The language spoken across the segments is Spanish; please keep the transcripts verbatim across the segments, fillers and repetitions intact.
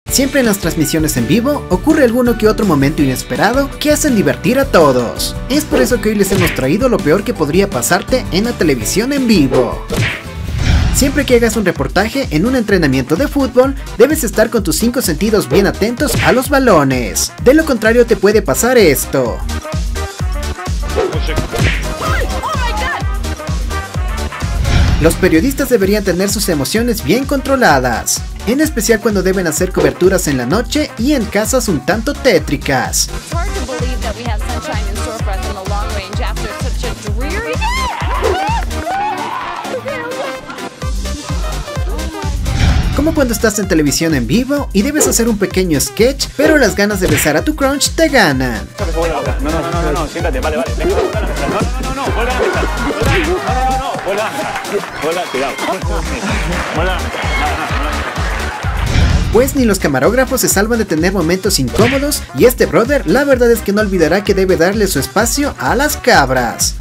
Siempre en las transmisiones en vivo ocurre alguno que otro momento inesperado que hacen divertir a todos. Es por eso que hoy les hemos traído lo peor que podría pasarte en la televisión en vivo. Siempre que hagas un reportaje en un entrenamiento de fútbol, debes estar con tus cinco sentidos bien atentos a los balones. De lo contrario te puede pasar esto. Los periodistas deberían tener sus emociones bien controladas, en especial cuando deben hacer coberturas en la noche y en casas un tanto tétricas. Como cuando estás en televisión en vivo y debes hacer un pequeño sketch, pero las ganas de besar a tu crunch te ganan. No, no, no, no, no, siéntate, vale, vale. No, no, no, no, vuelve a empezar. No, no, no, vuelve a empezar. Vuelve a, cuidado. Vuelve a empezar. Pues ni los camarógrafos se salvan de tener momentos incómodos y este brother la verdad es que no olvidará que debe darle su espacio a las cabras.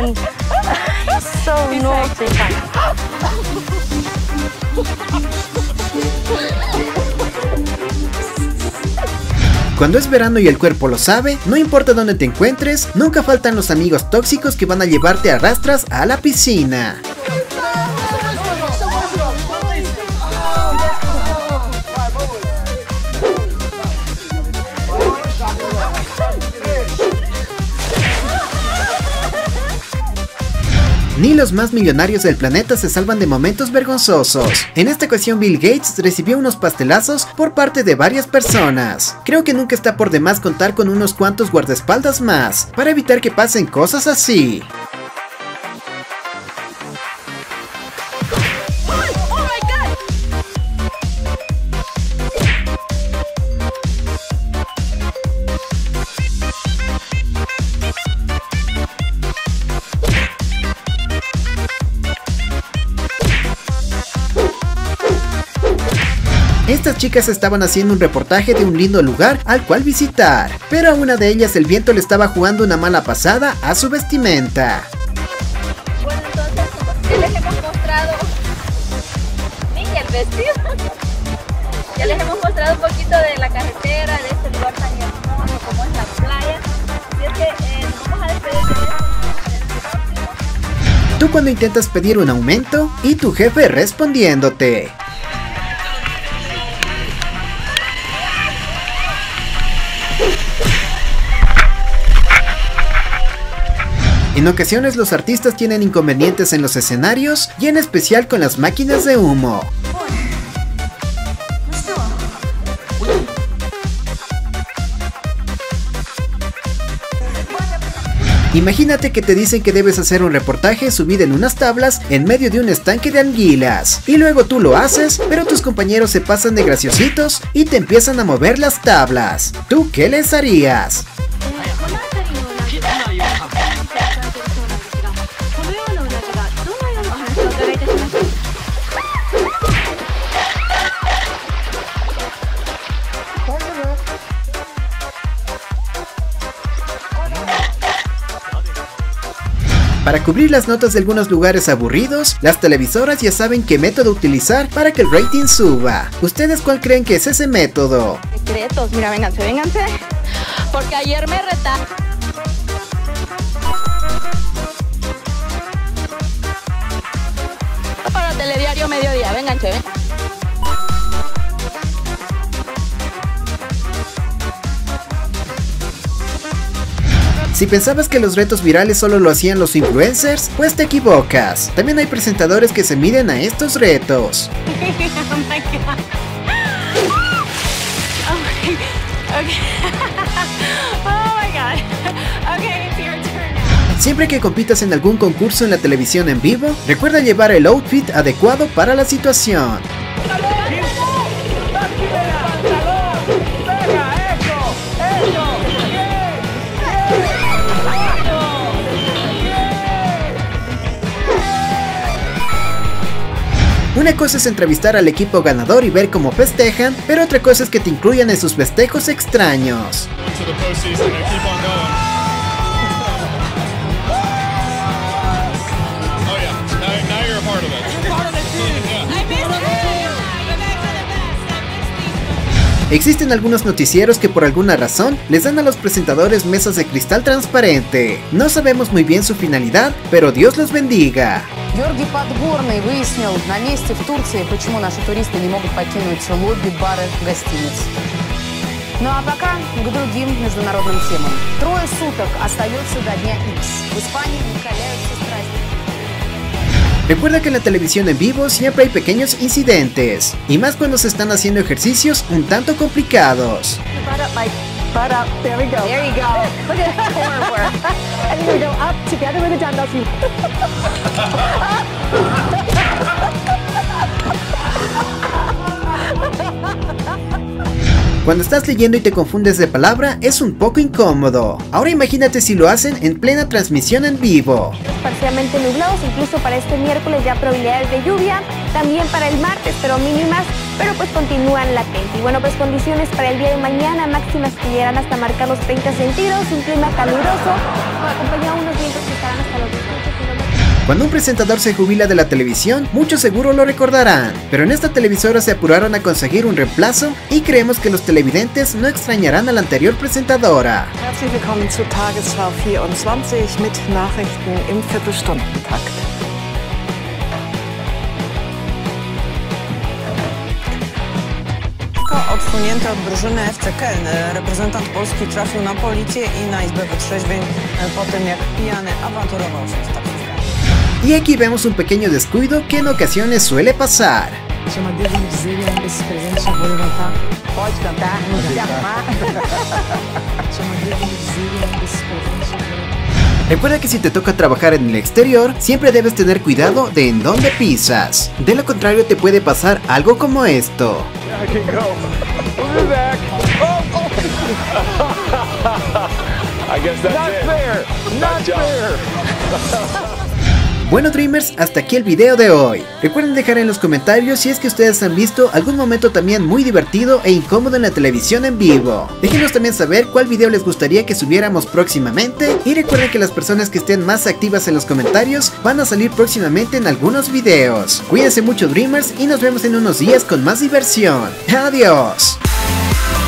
Cuando es verano y el cuerpo lo sabe, no importa dónde te encuentres, nunca faltan los amigos tóxicos que van a llevarte a rastras a la piscina. Ni los más millonarios del planeta se salvan de momentos vergonzosos. En esta ocasión Bill Gates recibió unos pastelazos por parte de varias personas. Creo que nunca está por demás contar con unos cuantos guardaespaldas más, para evitar que pasen cosas así. Estas chicas estaban haciendo un reportaje de un lindo lugar al cual visitar, pero a una de ellas el viento le estaba jugando una mala pasada a su vestimenta. Bueno, entonces, ya les hemos mostrado, niña, el vestido, ya les hemos mostrado un poquito de la carretera, de este lugar tan hermoso como es la playa, así es que eh, nos vamos a despedir de esto. Tú cuando intentas pedir un aumento y tu jefe respondiéndote. En ocasiones los artistas tienen inconvenientes en los escenarios y en especial con las máquinas de humo. Imagínate que te dicen que debes hacer un reportaje subido en unas tablas en medio de un estanque de anguilas y luego tú lo haces, pero tus compañeros se pasan de graciositos y te empiezan a mover las tablas. ¿Tú qué les harías? Para cubrir las notas de algunos lugares aburridos, las televisoras ya saben qué método utilizar para que el rating suba. ¿Ustedes cuál creen que es ese método? Secretos, mira, vénganse, vénganse, porque ayer me retaron. Para Telediario Mediodía, vénganse, ven. Si pensabas que los retos virales solo lo hacían los influencers, pues te equivocas. También hay presentadores que se miden a estos retos. Oh my God. Okay. Okay. Oh my God. Okay, it's your turn now. Siempre que compitas en algún concurso en la televisión en vivo, recuerda llevar el outfit adecuado para la situación. Una cosa es entrevistar al equipo ganador y ver cómo festejan, pero otra cosa es que te incluyan en sus festejos extraños. Existen algunos noticieros que por alguna razón les dan a los presentadores mesas de cristal transparente. No sabemos muy bien su finalidad, pero Dios los bendiga. Георгий Подгорный выяснил на месте в Турции, почему наши туристы не могут покинуть лобби, бары, гостиниц. Ну а пока к другим международным темам. Трое sуток остается до дня X. В Испании накаляются страсти. Recuerda que en la televisión en vivo siempre hay pequeños incidentes, y más cuando se están haciendo ejercicios un tanto complicados. Butt up, Mike. Butt up. There we go. There you go. Look at that core work. And you're gonna go up together with the dumbbells. Cuando estás leyendo y te confundes de palabra, es un poco incómodo. Ahora imagínate si lo hacen en plena transmisión en vivo. Parcialmente nublados, incluso para este miércoles ya probabilidades de lluvia, también para el martes, pero mínimas, pero pues continúan latentes. Y bueno, pues condiciones para el día de mañana, máximas que llegarán hasta marcar los treinta centígrados, un clima caluroso, acompañado de unos vientos que estarán hasta los dieciocho kilómetros. Cuando un presentador se jubila de la televisión, muchos seguro lo recordarán, pero en esta televisora se apuraron a conseguir un reemplazo y creemos que los televidentes no extrañarán a la anterior presentadora. Herzlich willkommen zu Tagesschau vierundzwanzig mit Nachrichten im Viertelstundentakt. Odsunięty od drużyny F C Köln, reprezentant Polski trafił na policję i na izbę wytrzeźwień po tym, jak pijany awanturował się z taksówką. Y aquí vemos un pequeño descuido que en ocasiones suele pasar. Chama Deus me dizer, esse presente já vou levantar. Pode cantar, não se arrumar. Chama Deus me dizer, esse presente já vou levantar. Recuerda que si te toca trabajar en el exterior, siempre debes tener cuidado de en dónde pisas. De lo contrario te puede pasar algo como esto. I can go. We'll be back. Oh, oh. I guess that's Not it. fair! Not Good job. fair! Bueno Dreamers, hasta aquí el video de hoy. Recuerden dejar en los comentarios si es que ustedes han visto algún momento también muy divertido e incómodo en la televisión en vivo. Déjenos también saber cuál video les gustaría que subiéramos próximamente. Y recuerden que las personas que estén más activas en los comentarios van a salir próximamente en algunos videos. Cuídense mucho Dreamers y nos vemos en unos días con más diversión. Adiós.